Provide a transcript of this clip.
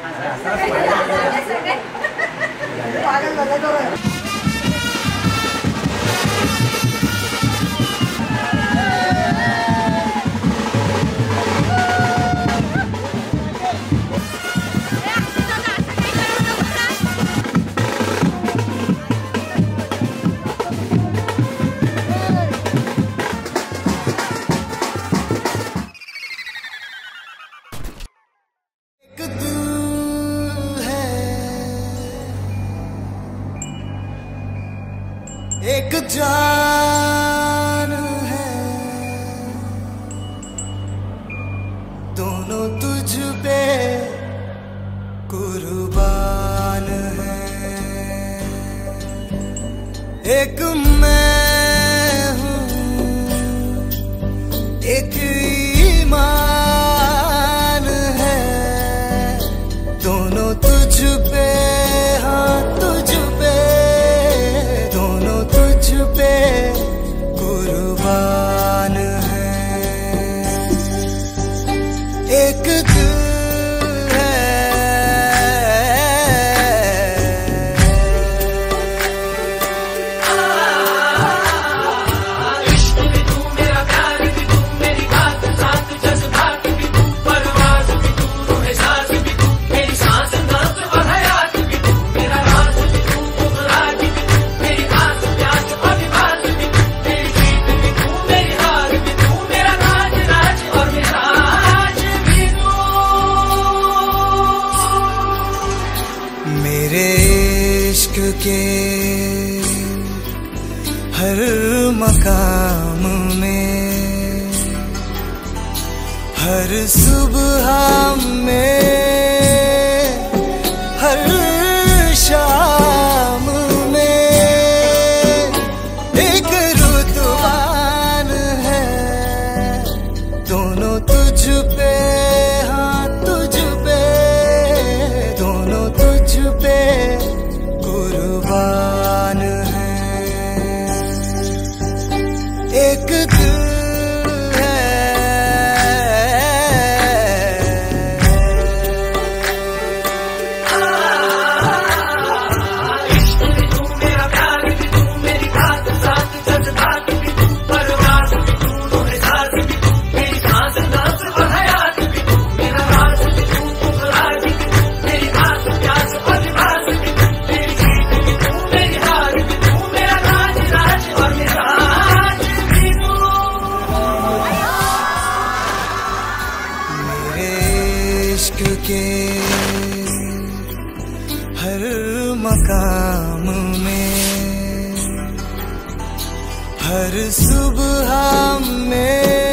एक जान है, दोनों तुझ पे कुर्बान है। एक मैं हूँ, एक ईमान है, दोनों तुझ पे, हाँ तुझ पे, दोनों तुझ पे कुर्बान है। एक दिल है, इश्क भी तू, मेरा प्यार भी तू, मेरी बात साथ जज्बात भी तू, परवाज़ भी तू, रूह साज़ भी तू, मेरी सांस नाज़ और हयात भी तू, मेरा राज भी तू, मुराद भी तू, मेरी आस प्यास और बात भी तू, मेरी जीत भी तू, मेरी हार भी तू, मेरा राज राज और मिजाज भी तू। मेरे इश्क के हर मकाम में, हर सुबह में, हर शाम में एक रुतबान है, दोनों तुझ पे, हाँ तुझ पे, दोनों तुझ पे कुर्बान है। एक दिल है, इश्क भी तू, मेरा प्यार भी तू, मेरी बात साथ जज्बात भी तू, परवाज़ भी तू, रूह साज़ भी तू, मेरी सांस नाज़ और हयात भी तू, मेरा राज भी तू, मुराद भी तू, मेरी आस प्यास और बात भी तू, मेरी जीत भी तू, मेरी हार भी तू, मेरा राज राज और मिजाज भी तू। मेरे इश्क के हर मकाम में, हर सुबह में,